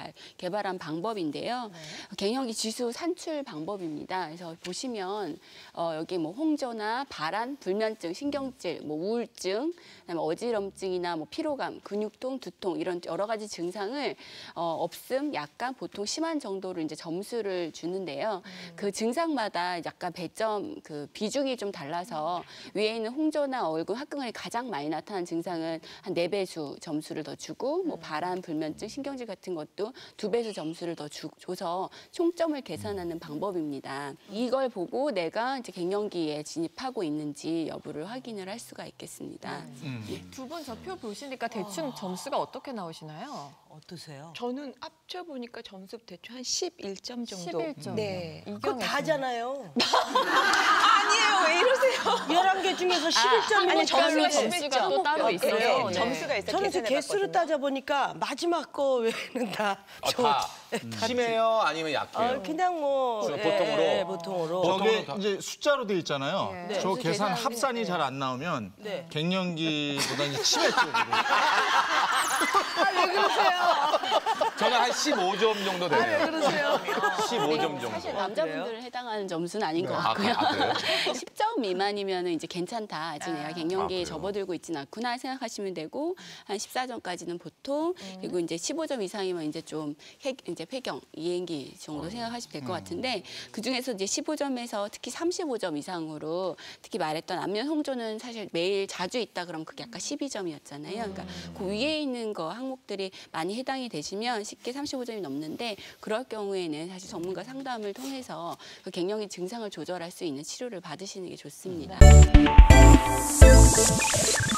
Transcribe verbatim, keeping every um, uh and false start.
개발한 방법인데요. 네. 갱년기 지수 산출 방법입니다. 그래서 보시면 어, 여기 뭐 홍조나 발한, 불면증, 신경질, 뭐 우울증, 그다음에 어지럼증이나 뭐 피로감, 근육통, 두통 이런 여러 가지 증상을 어, 없음, 약간, 보통 심한 정도로 이제 점수를 주는데요. 음. 그 증상마다 약간 배점 그 비중이 좀 달라서 위에 있는 홍조나 얼굴 합경근이 가장 많이 나타난 증상은 한 네 배수 점수를 더 주고 뭐 발한, 불면증, 신경질 같은 것도 두 배수 점수를 더 주, 줘서 총점을 계산하는 방법입니다. 이걸 보고 내가 이제 갱년기에 진입하고 있는지 여부를 확인을 할 수가 있겠습니다. 음. 예. 두 분 저 표 보시니까 대충 점수가 어떻게 나오시나요? 어떠세요? 저는 합쳐보니까 점수 대충 한 십일 점 정도. 십일 점. 네. 그거 다잖아요. 아니에요, 왜 이러세요? 열한 개 중에서 십일 점이면 아니, 점수가 점수가 또 따로 있어요. 네, 네. 점수가 있어요. 저는 그 개수를 따져보니까 마지막 거 외에는 다 아, 저- 다 네, 다 심해요? 아니면 약해요? 어, 그냥 뭐 주- 예, 보통으로? 예, 보통으로. 저게 다- 이제 숫자로 돼 있잖아요. 네. 저 네. 계산 계산이- 합산이 잘 안 나오면 네. 갱년기보다 이제 치매 쪽으로. 저는 한 십오 점 정도 되네요. 그러세요? 십오 점 정도. 사실 남자분들은 해당하는 점수는 아닌 것 아, 같고요. 아, 그래요? 십 점 미만이면 이제 괜찮다. 아직 내가 갱년기에 아, 그래요? 접어들고 있지는 않구나 생각하시면 되고 한 십사 점까지는 보통 그리고 이제 십오 점 이상이면 이제 좀 회, 이제 폐경, 이행기 정도 생각하시면 될 것 같은데 그 중에서 이제 십오 점에서 특히 삼십오 점 이상으로 특히 말했던 안면 홍조는 사실 매일 자주 있다 그러면 그게 아까 십이 점이었잖아요. 그러니까 그 위에 있는 거 항목들이 많이 해당이 되시면 쉽게 삼십오 점이 넘는데 그럴 경우에는 사실 전문가 상담을 통해서 그 갱년기 증상을 조절할 수 있는 치료를 받으시는 게 좋습니다.